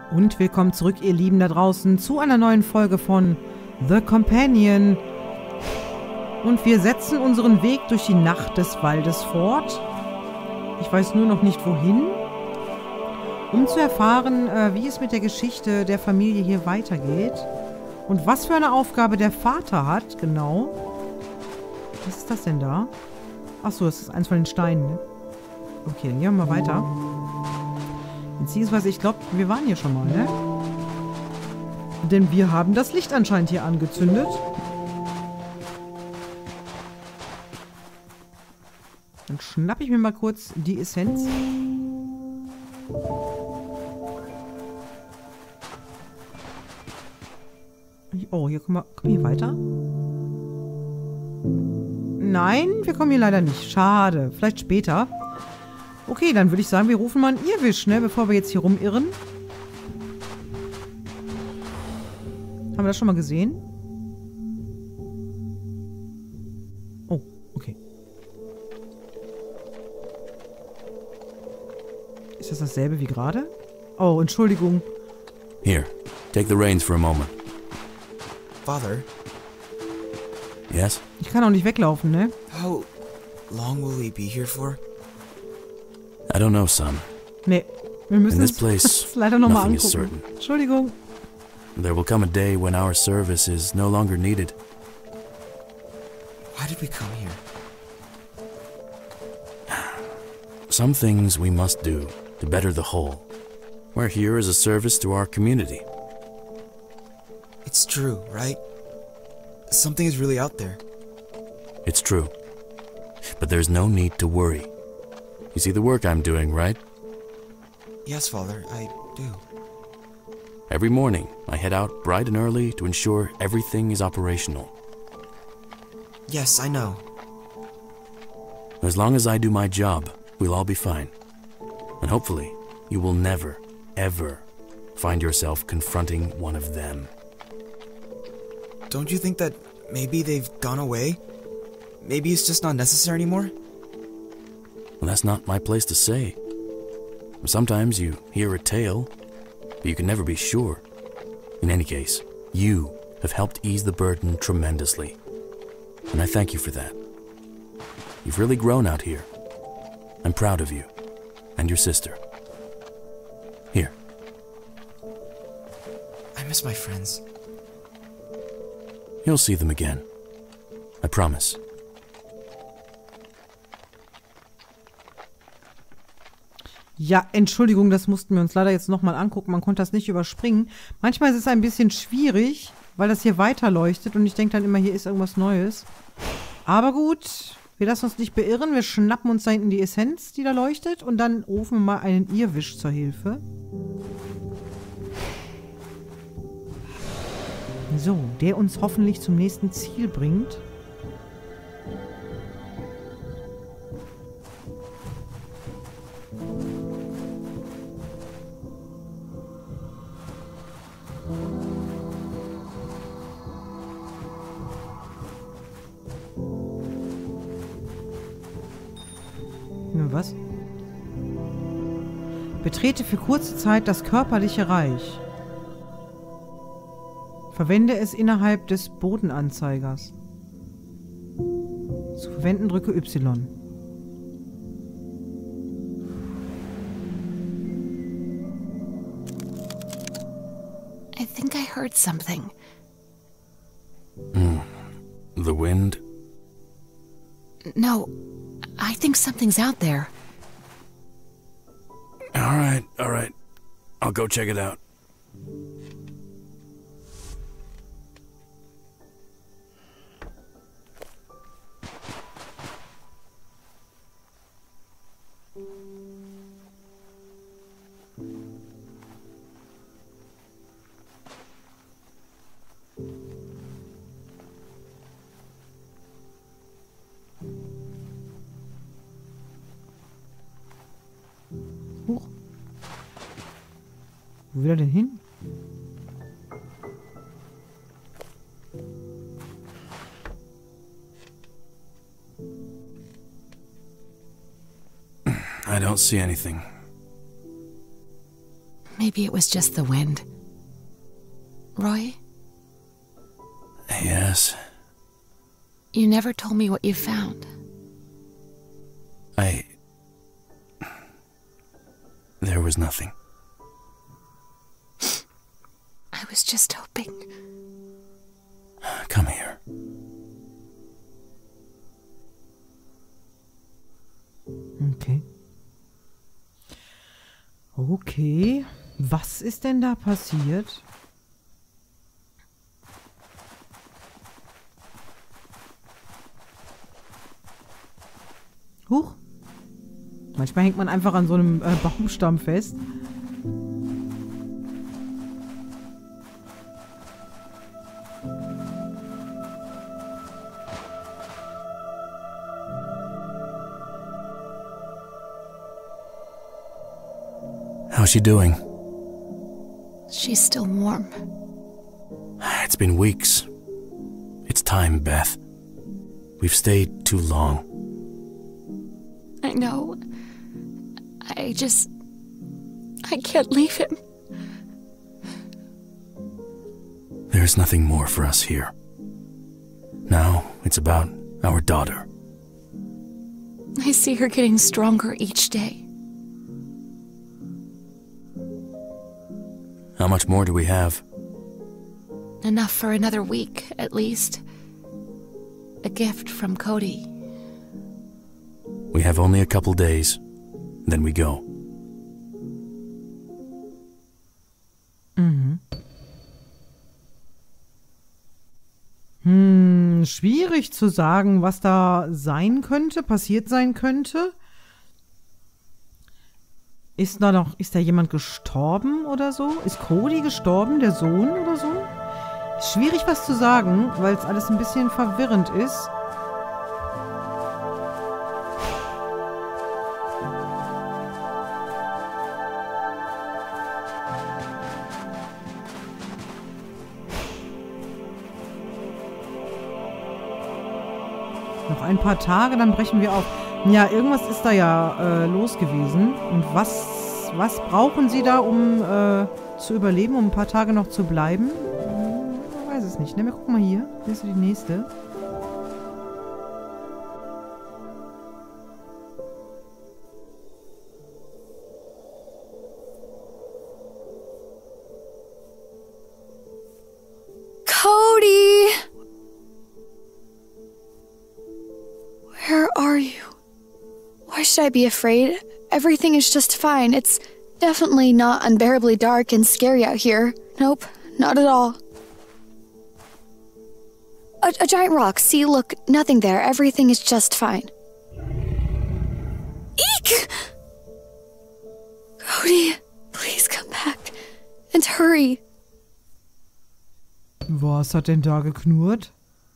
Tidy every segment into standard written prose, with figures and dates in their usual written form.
Und willkommen zurück, ihr Lieben da draußen, zu einer neuen Folge von The Companion. Und wir setzen unseren Weg durch die Nacht des Waldes fort. Ich weiß nur noch nicht wohin. Um zu erfahren, wie es mit der Geschichte der Familie hier weitergeht. Und was für eine Aufgabe der Vater hat, genau. Was ist das denn da? Achso, das ist eins von den Steinen, ne? Okay, dann gehen wir mal weiter. Beziehungsweise, ich glaube, wir waren hier schon mal, ne? Denn wir haben das Licht anscheinend hier angezündet. Dann schnappe ich mir mal kurz die Essenz. Oh, hier kommen wir hier weiter? Nein, wir kommen hier leider nicht. Schade. Vielleicht später. Okay, dann würde ich sagen, wir rufen mal einen Irrwisch, ne? Bevor wir jetzt hier rumirren. Haben wir das schon mal gesehen? Oh, okay. Ist das dasselbe wie gerade? Oh, Entschuldigung. Here, take the reins for a moment. Father? Yes? Ich kann auch nicht weglaufen, ne? How long will we be here for? I don't know, son. Ne, wir müssen In this es place, leider nochmal nothing is angucken. certain. Entschuldigung. There will come a day when our service is no longer needed. Why did we come here? Some things we must do to better the whole. We're here as a service to our community. It's true, right? Something is really out there. It's true. But there's no need to worry. You see the work I'm doing, right? Yes, Father, I do. Every morning, I head out bright and early to ensure everything is operational. Yes, I know. As long as I do my job, we'll all be fine. And hopefully, you will never, ever find yourself confronting one of them. Don't you think that maybe they've gone away? Maybe it's just not necessary anymore? Well, that's not my place to say. Sometimes you hear a tale, but you can never be sure. In any case, you have helped ease the burden tremendously. And I thank you for that. You've really grown out here. I'm proud of you. And your sister. Here. I miss my friends. You'll see them again. I promise. Ja, Entschuldigung, das mussten wir uns leider jetzt nochmal angucken. Man konnte das nicht überspringen. Manchmal ist es ein bisschen schwierig, weil das hier weiter leuchtet und ich denke dann immer, hier ist irgendwas Neues. Aber gut, wir lassen uns nicht beirren. Wir schnappen uns da hinten die Essenz, die da leuchtet und dann rufen wir mal einen Irrwisch zur Hilfe. So, der uns hoffentlich zum nächsten Ziel bringt. Was? Betrete für kurze Zeit das körperliche Reich. Verwende es innerhalb des Bodenanzeigers. Zu verwenden drücke Y. I think I heard something. The wind? No, I think something's out there. All right. I'll go check it out. Huch. Wo will er denn hin? I don't see anything. Maybe it was just the wind. Roy, Yes. you never told me what you found. There was nothing. I was just hoping. Come here. Okay. Okay. Was ist denn da passiert? Huch. Manchmal hängt man einfach an so einem Baumstamm fest. How's she doing? She's still warm. It's been weeks. It's time, Beth. We've stayed too long. I know. I can't leave him. There's nothing more for us here. Now it's about our daughter. I see her getting stronger each day. How much more do we have? Enough for another week, at least. A gift from Cody. We have only a couple days, then we go. Schwierig zu sagen, was da sein könnte, passiert sein könnte. Ist da jemand gestorben oder so? Ist Cody gestorben, der Sohn oder so? Schwierig was zu sagen, weil es alles ein bisschen verwirrend ist. Noch ein paar Tage, dann brechen wir auf. Ja, irgendwas ist da ja los gewesen. Und was brauchen sie da, um zu überleben, um ein paar Tage noch zu bleiben? Ich weiß es nicht. Ne, wir gucken mal hier. Hier ist die nächste. Cody! Where are you? Why should I be afraid? Everything is just fine. It's definitely not unbearably dark and scary out here. Nope, not at all. A giant rock. See, look, nothing there. Everything is just fine. Eek! Cody, please come back. And hurry. Was hat denn da geknurrt?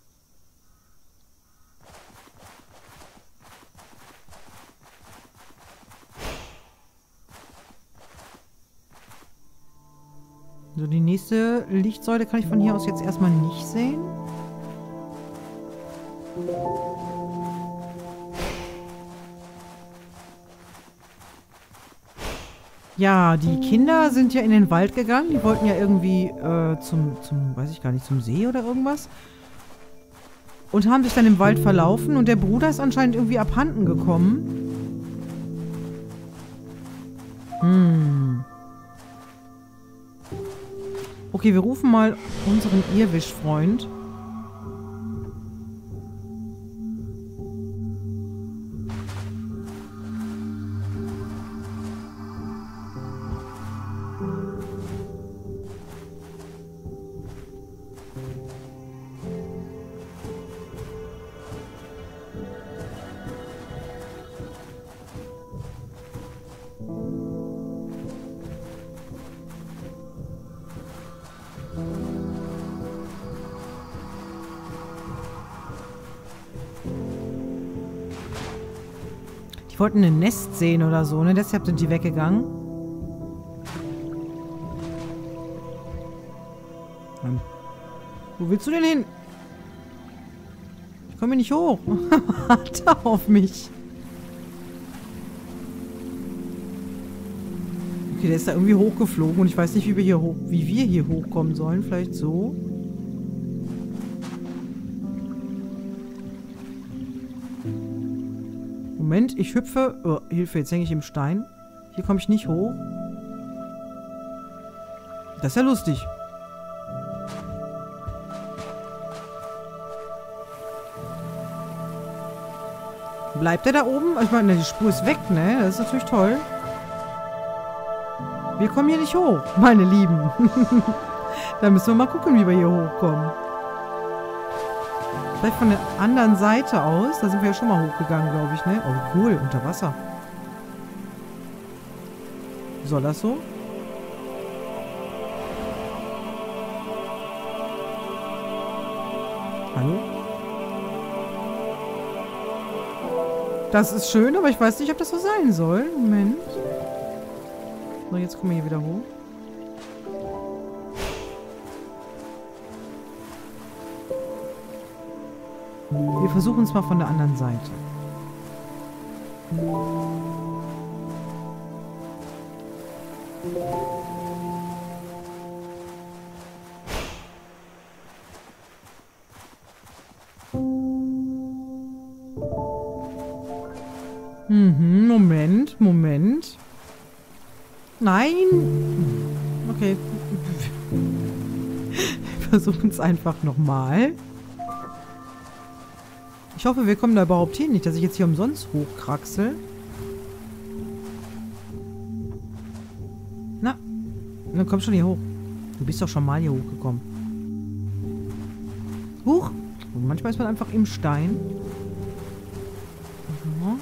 So, die nächste Lichtsäule kann ich von hier aus jetzt erstmal nicht sehen. Ja, die Kinder sind ja in den Wald gegangen. Die wollten ja irgendwie zum, weiß ich gar nicht, zum See oder irgendwas. Und haben sich dann im Wald verlaufen. Und der Bruder ist anscheinend irgendwie abhanden gekommen. Okay, wir rufen mal unseren Irrwisch-Freund. Die wollten ein Nest sehen oder so, ne? Deshalb sind die weggegangen. Wo willst du denn hin? Ich komme hier nicht hoch. Warte auf mich. Okay, der ist da irgendwie hochgeflogen und ich weiß nicht, wie wir hier hochkommen sollen. Vielleicht so. Moment, ich hüpfe. Oh, Hilfe, jetzt hänge ich im Stein. Hier komme ich nicht hoch. Das ist ja lustig. Bleibt er da oben? Ich meine, die Spur ist weg, ne? Das ist natürlich toll. Wir kommen hier nicht hoch, meine Lieben. Da müssen wir mal gucken, wie wir hier hochkommen. Vielleicht von der anderen Seite aus. Da sind wir ja schon mal hochgegangen, glaube ich, ne? Oh, cool. Unter Wasser. Soll das so? Hallo? Das ist schön, aber ich weiß nicht, ob das so sein soll. Moment. So, jetzt kommen wir hier wieder hoch. Wir versuchen es mal von der anderen Seite. Moment. Nein! Okay. Wir versuchen es einfach nochmal. Ich hoffe, wir kommen da überhaupt hin. Nicht, dass ich jetzt hier umsonst hochkraxel. Na, dann komm schon hier hoch. Du bist doch schon mal hier hochgekommen. Huch! Und manchmal ist man einfach im Stein. Mhm.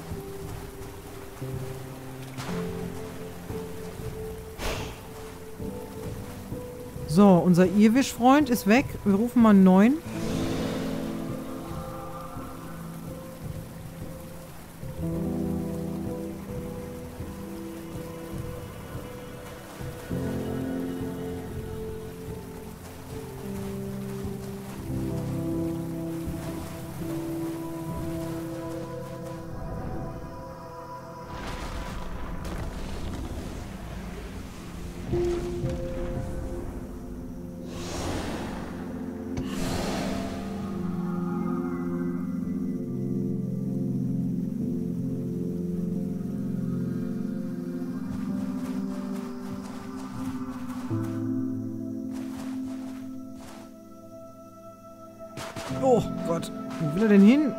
So, unser Irrwisch-Freund ist weg. Wir rufen mal einen neuen. Oh Gott, wo will er denn hin?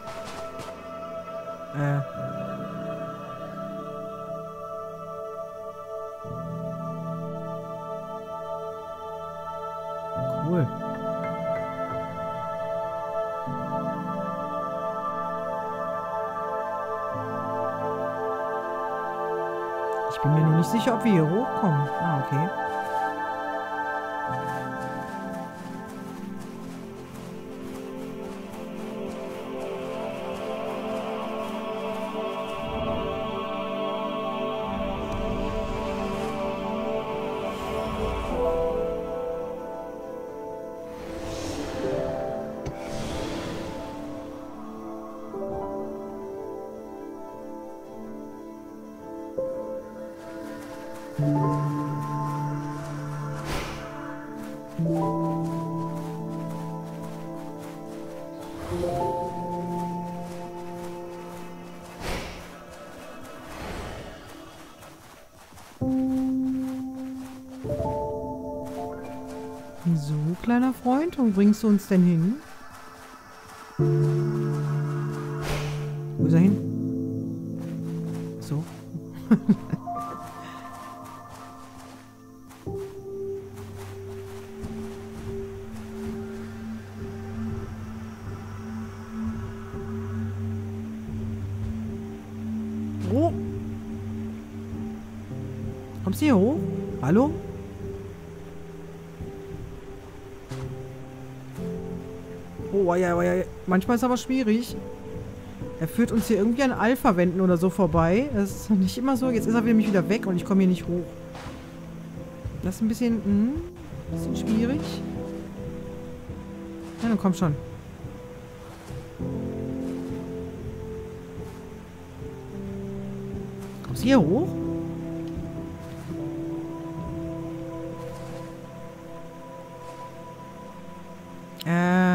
Cool. Ich bin mir nur nicht sicher, ob wir hier hochkommen. Ah, okay. So, kleiner Freund, wo bringst du uns denn hin? Wo ist er hin? So. Oh. Kommst du hier hoch? Hallo? Oh, ja. Manchmal ist es aber schwierig. Er führt uns hier irgendwie an Alpha-Wänden oder so vorbei. Das ist nicht immer so. Jetzt ist er nämlich wieder weg und ich komme hier nicht hoch. Das ist ein bisschen schwierig. Ja, dann komm schon. Kommst du hier hoch?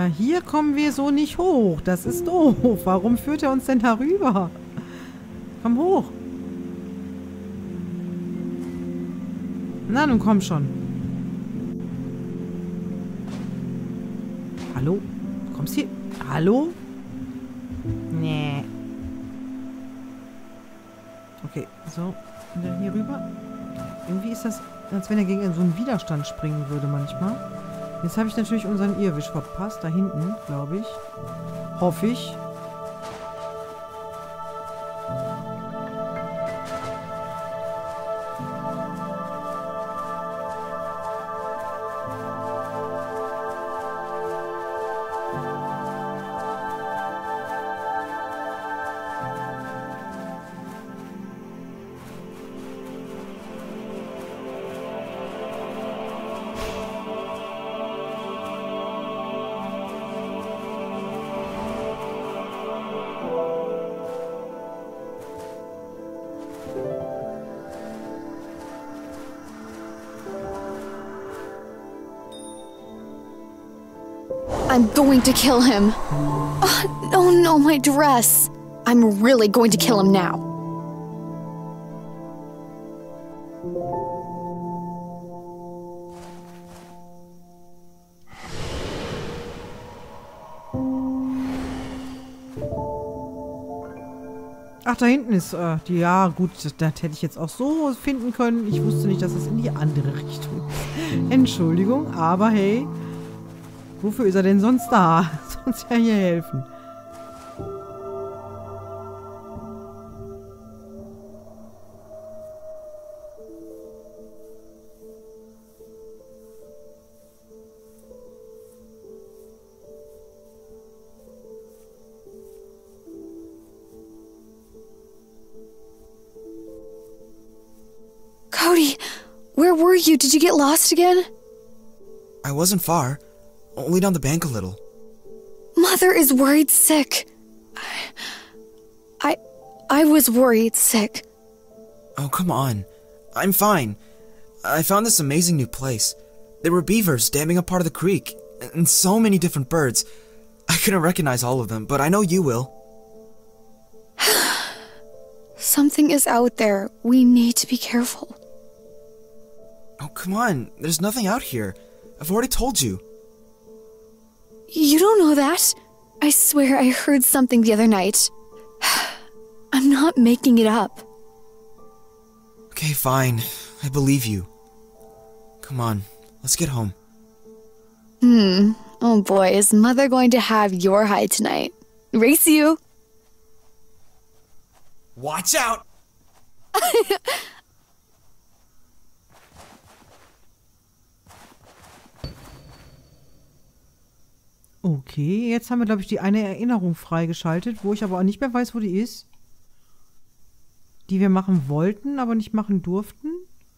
hier kommen wir so nicht hoch. Das ist doof. Warum führt er uns denn darüber? Komm hoch. Na, nun komm schon. Hallo? Du kommst hier... Hallo? Nee. Okay, so. Und dann hier rüber. Irgendwie ist das, als wenn er gegen so einen Widerstand springen würde manchmal. Jetzt habe ich natürlich unseren Irrwisch verpasst. Da hinten, glaube ich. Hoffe ich. I'm going to kill him. Oh no, my dress. I'm really going to kill him now. Ach, da hinten ist die... Ja, gut, das hätte ich jetzt auch so finden können. Ich wusste nicht, dass es in die andere Richtung ist. Entschuldigung, aber hey... Wofür ist er denn sonst da? Sonst ja hier helfen. Cody, where were you? Did you get lost again? I wasn't far. Only down the bank a little. Mother is worried sick. I was worried sick. Oh, come on. I'm fine. I found this amazing new place. There were beavers damming up part of the creek, and so many different birds. I couldn't recognize all of them, but I know you will. Something is out there. We need to be careful. Oh, come on. There's nothing out here. I've already told you. You don't know that? I swear I heard something the other night. I'm not making it up. Okay, fine. I believe you. Come on, let's get home. Oh boy, is Mother going to have your hide tonight? Race you! Watch out! Okay, jetzt haben wir, glaube ich, die eine Erinnerung freigeschaltet, wo ich aber auch nicht mehr weiß, wo die ist. Die wir machen wollten, aber nicht machen durften.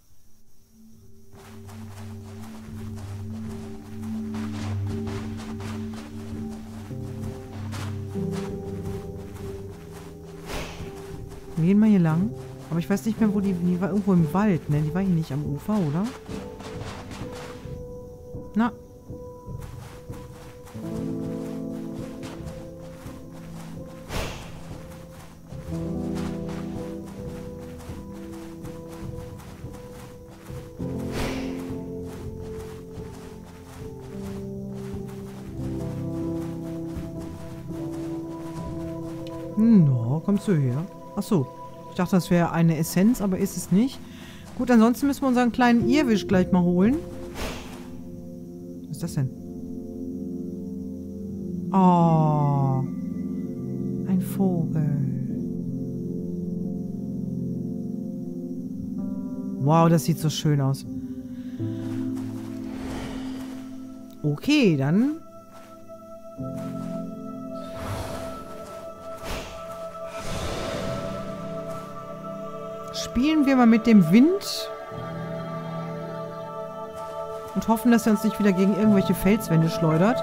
Wir gehen mal hier lang. Aber ich weiß nicht mehr, wo die war. Irgendwo im Wald, ne? Die war hier nicht am Ufer, oder? Na. No, kommst du her? Achso. Ich dachte, das wäre eine Essenz, aber ist es nicht. Gut, ansonsten müssen wir unseren kleinen Irrwisch gleich mal holen. Was ist das denn? Oh. Ein Vogel. Wow, das sieht so schön aus. Okay, dann... Spielen wir mal mit dem Wind und hoffen, dass er uns nicht wieder gegen irgendwelche Felswände schleudert.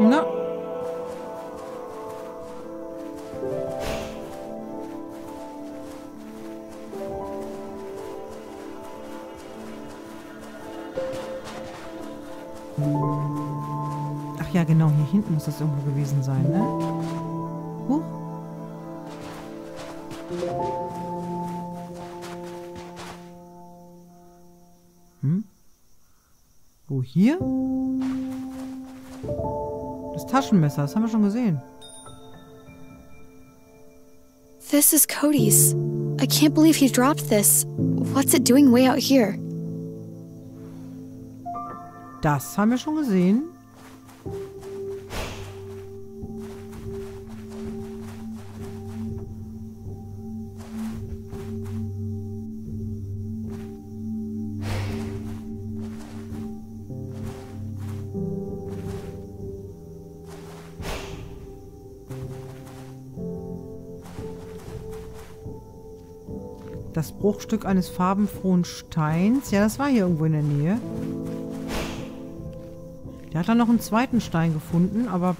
Na. Ach ja, genau, hier hinten muss das irgendwo gewesen sein, ne? Huch. Wo, hier? Das Taschenmesser, das haben wir schon gesehen. This is Cody's. I can't believe he dropped this. What's it doing way out here? Das haben wir schon gesehen. Das Bruchstück eines farbenfrohen Steins. Ja, das war hier irgendwo in der Nähe. Der hat dann noch einen zweiten Stein gefunden, aber...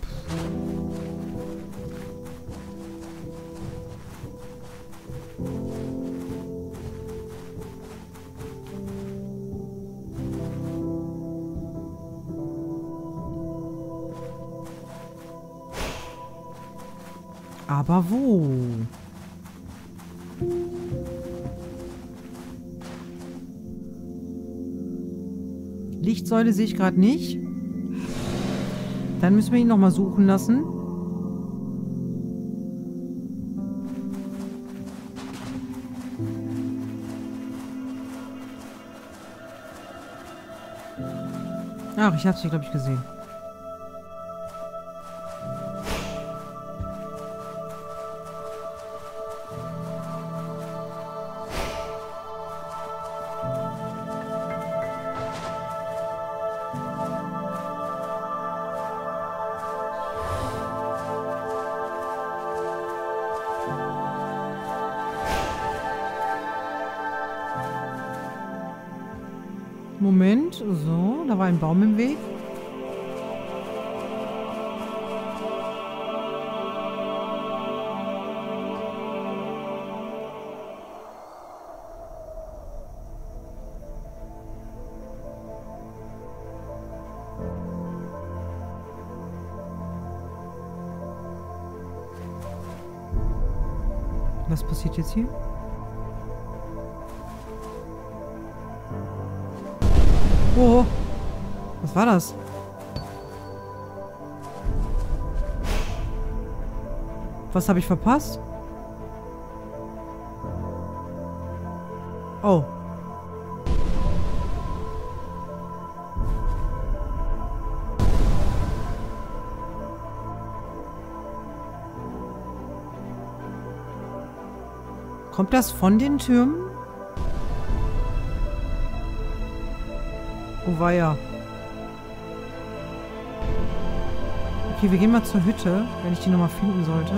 Aber wo? Lichtsäule sehe ich gerade nicht. Dann müssen wir ihn nochmal suchen lassen. Ach, ich habe sie, glaube ich, gesehen. Moment, so, da war ein Baum im Weg. Was passiert jetzt hier? Oh, was war das? Was habe ich verpasst? Oh. Kommt das von den Türmen? Oh weia. Okay, wir gehen mal zur Hütte, wenn ich die nochmal finden sollte.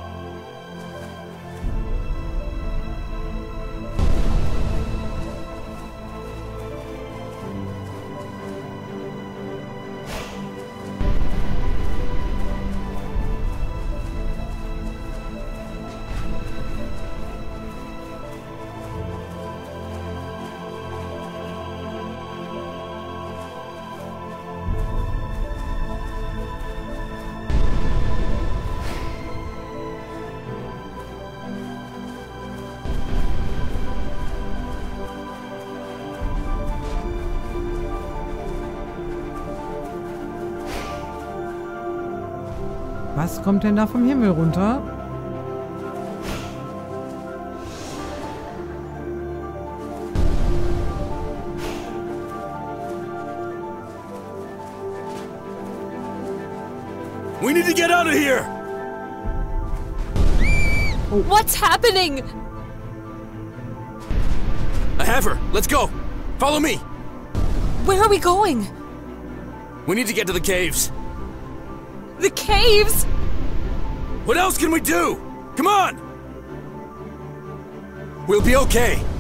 Was kommt denn da vom Himmel runter? We need to get out of here! What's happening? I have her. Let's go. Follow me. Where are we going? We need to get to the caves. The caves? What else can we do? Come on! We'll be okay.